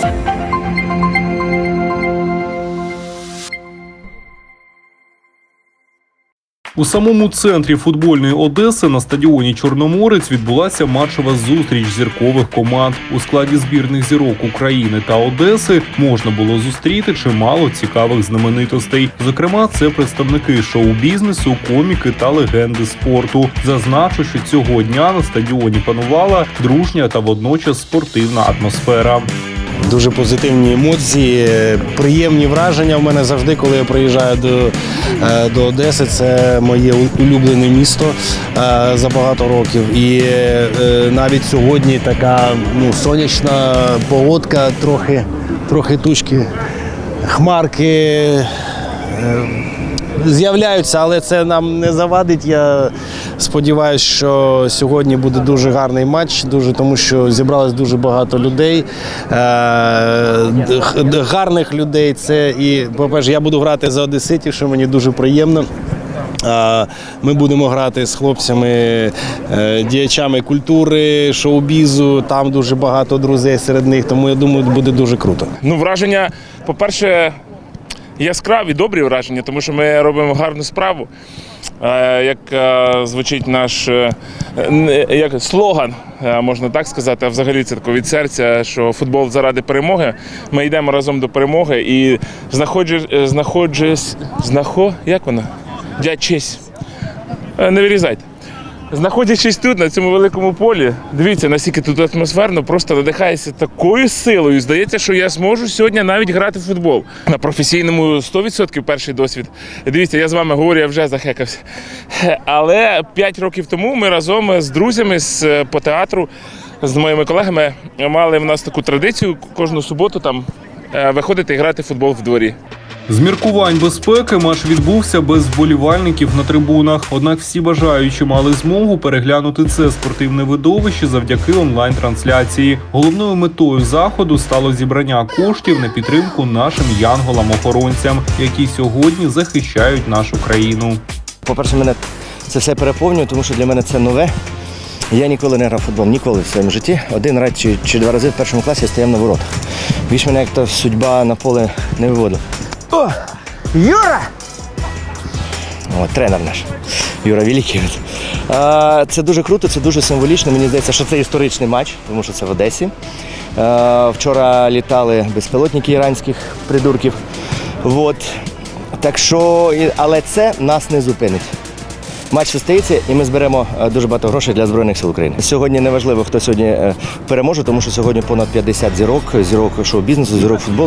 У самому центрі футбольної Одеси на стадіоні «Чорноморець» відбулася матчева зустріч зіркових команд. У складі збірних зірок України та Одеси можна було зустріти чимало цікавих знаменитостей. Зокрема, це представники шоу-бізнесу, коміки та легенди спорту. Зазначу, що цього дня на стадіоні панувала дружня та водночас спортивна атмосфера. Дуже позитивні емоції, приємні враження в мене завжди, коли я приїжджаю до Одеси. Це моє улюблене місто за багато років. І навіть сьогодні така сонячна погодка, трохи тучки, хмарки з'являються, але це нам не завадить. Я сподіваюся, що сьогодні буде дуже гарний матч, тому що зібралось дуже багато людей, гарних людей. Це і, по-перше, я буду грати за одеситів, що мені дуже приємно. Ми будемо грати з хлопцями, діячами культури, шоу-бізу, там дуже багато друзей серед них, тому я думаю, буде дуже круто. Враження, по-перше, яскраві, добрі враження, тому що ми робимо гарну справу. Як звучить наш слоган, можна так сказати, а взагалі це від серця, що футбол заради перемоги. Ми йдемо разом до перемоги і не вирізайте. Знаходячись тут, на цьому великому полі, дивіться, наскільки тут атмосферно, просто надихаєшся такою силою. Здається, що я зможу сьогодні навіть грати в футбол. На професійному 100% перший досвід. Дивіться, я з вами говорю, я вже захекався. Але 5 років тому ми разом з друзями по театру, з моїми колегами, мали в нас таку традицію кожну суботу там виходити і грати в футбол в дворі. З міркувань безпеки матч відбувся без вболівальників на трибунах. Однак всі бажаючі мали змогу переглянути це спортивне видовище завдяки онлайн-трансляції. Головною метою заходу стало зібрання коштів на підтримку нашим янголам-охоронцям, які сьогодні захищають нашу країну. По-перше, мене це все переповнює, тому що для мене це нове. Я ніколи не грав в футбол, ніколи в своєму житті. Один раз чи 2 рази в першому класі я стояв на воротах. Більш мене як-то судьба на поле не виводила. О, Юра! О, тренер наш, Юра Великий. Це дуже круто, це дуже символічно. Мені здається, що це історичний матч, тому що це в Одесі. Вчора літали безпілотники іранських придурків. Так що, але це нас не зупинить. Матч состоїться і ми зберемо дуже багато грошей для Збройних сил України. Сьогодні не важливо, хто сьогодні переможе, тому що сьогодні понад 50 зірок шоу-бізнесу, зірок футболу.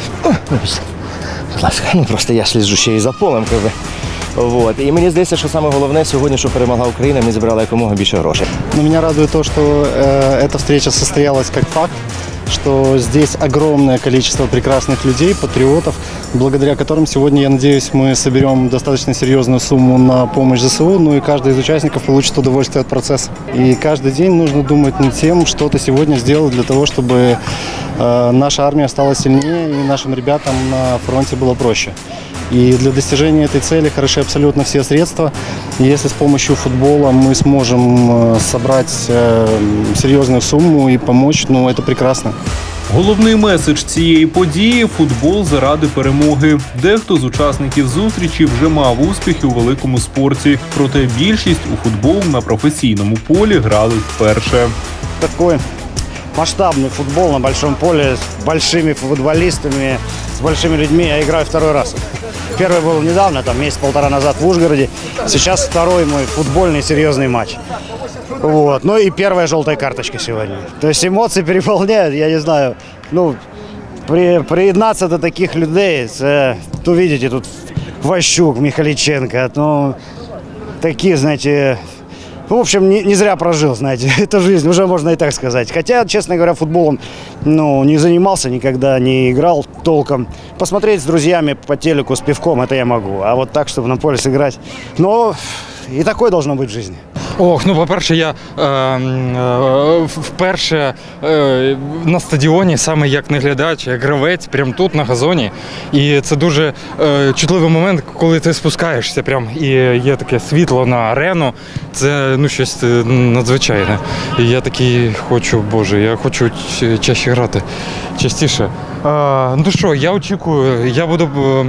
Будь ласка, просто я сліджу ще і за полем. І мені здається, що саме головне сьогодні, що перемогла Україна, ми зібрали якомога більше грошей. Меня радует то, что эта встреча состоялась как факт, что здесь огромное количество прекрасных людей, патриотов, благодаря которым сегодня, я надеюсь, мы соберем достаточно серьезную сумму на помощь ЗСУ, ну и каждый из участников получит удовольствие от процесса. И каждый день нужно думать над тем, что ты сегодня сделал для того, чтобы наша армия стала сильнее и нашим ребятам на фронте было проще. И для достижения этой цели хороши абсолютно все средства. И если с помощью футбола мы сможем собрать серьезную сумму и помочь, ну это прекрасно. Головний меседж цієї події – футбол заради перемоги. Дехто з учасників зустрічі вже мав успіхи у великому спорті. Проте більшість у футбол на професійному полі грали вперше. Такой масштабный футбол на большом поле с большими футболистами, с большими людьми я играю второй раз. Первый был недавно, там месяц-полтора назад в Ужгороде. Сейчас второй мой футбольный серьезный матч. Ну и первая желтая карточка сегодня. То есть эмоции переполняют, я не знаю. Приєднатися до таких людей, це, видите, тут Ващук, Михаличенко, такі, знаете, в общем, не зря прожил, знаете, эту жизнь, уже можно и так сказать. Хотя, честно говоря, футболом не занимался, никогда не играл толком. Посмотреть с друзьями по телеку с пивком, это я могу. А вот так, чтобы на поле сыграть, и такое должно быть в жизни. По-перше, я вперше на стадіоні, саме як не глядач, як гравець, прямо тут, на газоні. І це дуже чутливий момент, коли ти спускаєшся прям, і є таке світло на арену. Це щось надзвичайне. І я такий хочу, Боже, я хочу чаще грати. частіше. Ну що, я очікую, я буду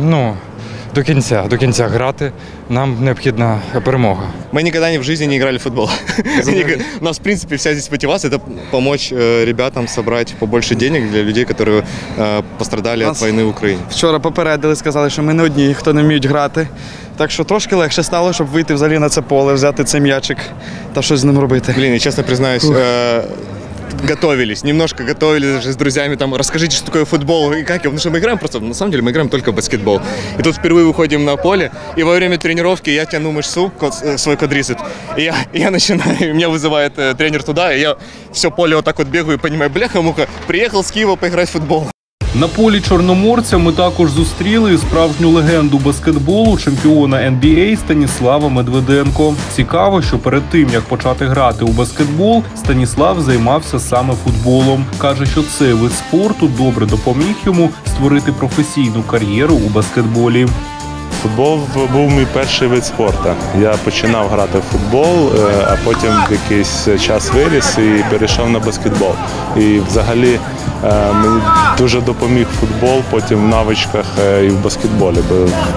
до кінця грати. Нам необхідна перемога. Мы никогда в жизни не играли в футбол. У нас, в принципе, вся здесь мотивация – это помочь ребятам собрать побольше денег для людей, которые пострадали від війни в Україні. Вчора попередили, сказали, що ми не одні, хто не вміють грати. Так що трошки легше стало, щоб вийти взагалі на це поле, взяти цей м'ячик та щось з ним робити. Блин, я честно признаюсь, немножко готовились даже с друзьями, там, расскажите, что такое футбол и как его, потому что мы играем просто, на самом деле, мы играем только в баскетбол. И тут впервые выходим на поле, и во время тренировки я тяну мышцу, свой квадрицепс, и я начинаю, и меня вызывает тренер туда, и я все поле вот так вот бегаю и понимаю, бляха-муха, приехал с Киева поиграть в футбол. На полі чорноморця ми також зустріли справжню легенду баскетболу, чемпіона NBA Станіслава Медведенко. Цікаво, що перед тим, як почати грати у баскетбол, Станіслав займався саме футболом. Каже, що цей вид спорту добре допоміг йому створити професійну кар'єру у баскетболі. Футбол був мій перший вид спорту. Я починав грати в футбол, а потім якийсь час виріс і перейшов на баскетбол. І взагалі мені дуже допоміг футбол потім в навичках і в баскетболі. Бо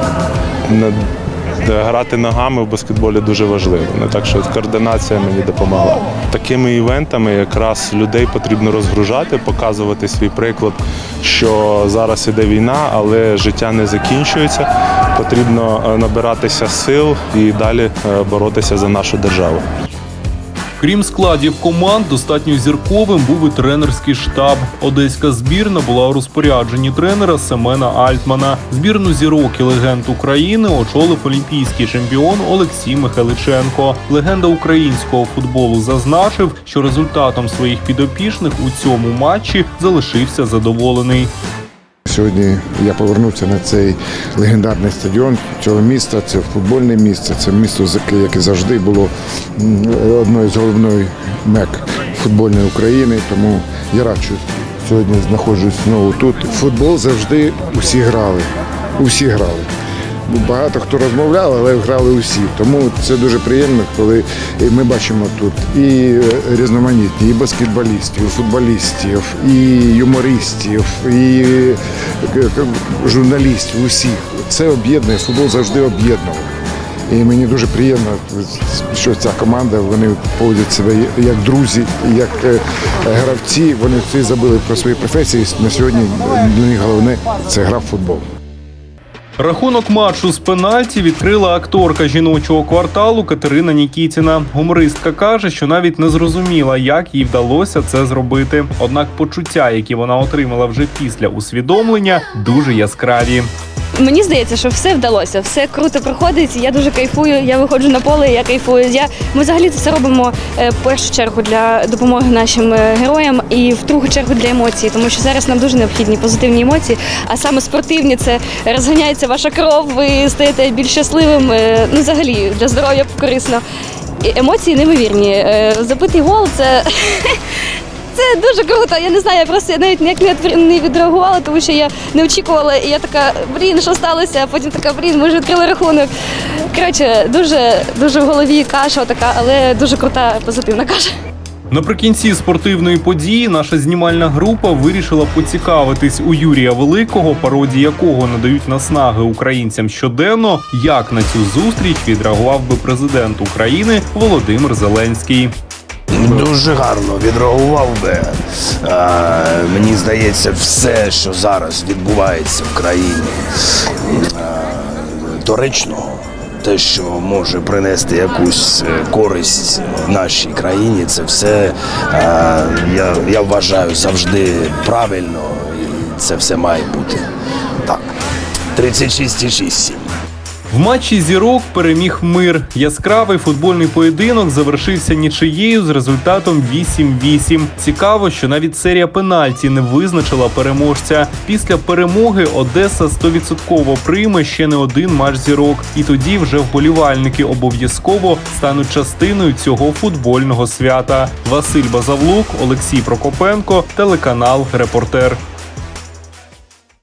грати ногами в баскетболі дуже важливо. Так що координація мені допомогла. Такими івентами якраз людей потрібно розгружати, показувати свій приклад, що зараз іде війна, але життя не закінчується. Потрібно набиратися сил і далі боротися за нашу державу. Крім складів команд, достатньо зірковим був і тренерський штаб. Одеська збірна була у розпорядженні тренера Семена Альтмана. Збірну зірок і легенд України очолив олімпійський чемпіон Олексій Михайличенко. Легенда українського футболу зазначив, що результатом своїх підопічних у цьому матчі залишився задоволений. Сьогодні я повернувся на цей легендарний стадіон цього міста. Це футбольне місце, це місто, яке завжди було одною з головних мек футбольної України. Тому я рад, що сьогодні знаходжусь знову тут. Футбол завжди усі грали. Усі грали. Багато хто розмовляв, але грали усі. Тому це дуже приємно, коли ми бачимо тут і різноманітні, і баскетболістів, і футболістів, і юмористів, і журналістів, усіх. Це об'єднує, футбол завжди об'єднував. І мені дуже приємно, що ця команда, вони поводять себе як друзі, як гравці. Вони всі забули про свої професії. На сьогодні для них головне – це гра в футбол. Рахунок матчу з пенальті відкрила акторка жіночого кварталу Катерина Нікітіна. Гумористка каже, що навіть не зрозуміла, як їй вдалося це зробити. Однак почуття, які вона отримала вже після усвідомлення, дуже яскраві. Мені здається, що все вдалося, все круто проходить, я дуже кайфую, я виходжу на поле, я кайфую. Ми взагалі це все робимо в першу чергу для допомоги нашим героям і в другу чергу для емоцій, тому що зараз нам дуже необхідні позитивні емоції, а саме спортивні – це розганяється ваша кров, ви стаєте більш щасливим, ну взагалі для здоров'я корисно. Емоції неймовірні. Забитий гол – це... Це дуже круто, я не знаю, я навіть ніяк не відреагувала, тому що я не очікувала, і я така, що сталося, а потім така, ми ж відкрили рахунок. Коротше, дуже в голові каша така, але дуже крута, позитивна каша. Наприкінці спортивної події наша знімальна група вирішила поцікавитись у Юрія Великого, пародії якого надають наснаги українцям щоденно, як на цю зустріч відреагував би президент України Володимир Зеленський. Дуже гарно відреагував би. Мені здається, все, що зараз відбувається в країні, доречно. Те, що може принести якусь користь нашій країні, це все, я вважаю, завжди правильно. І це все має бути. Так, 36,6. В матчі зірок переміг мир. Яскравий футбольний поєдинок завершився нічиєю з результатом 8-8. Цікаво, що навіть серія пенальті не визначила переможця. Після перемоги Одеса 100% прийме ще не один матч зірок. І тоді вже вболівальники обов'язково стануть частиною цього футбольного свята. Василь Базавлук, Олексій Прокопенко, телеканал «Репортер».